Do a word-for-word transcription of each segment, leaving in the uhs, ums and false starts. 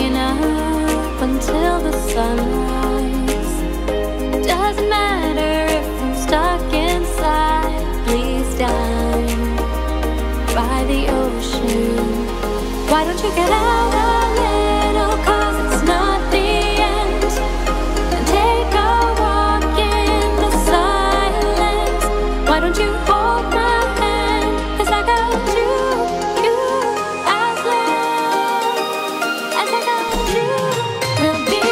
staying up until the sunrise. Doesn't matter if I'm stuck inside. Please dine by the ocean. Why don't you get out a little, 'cause it's not the end. And take a walk in the silence. Why don't you hold my hand as I go to you? As long as I go to you, we'll be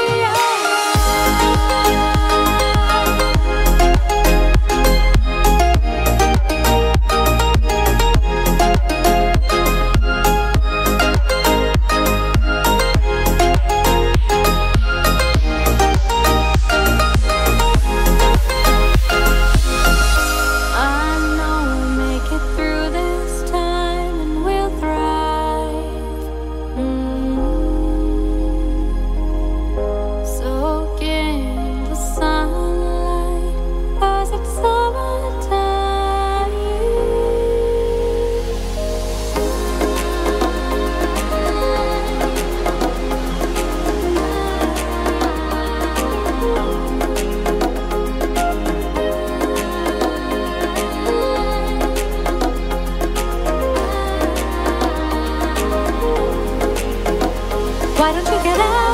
why don't you get out?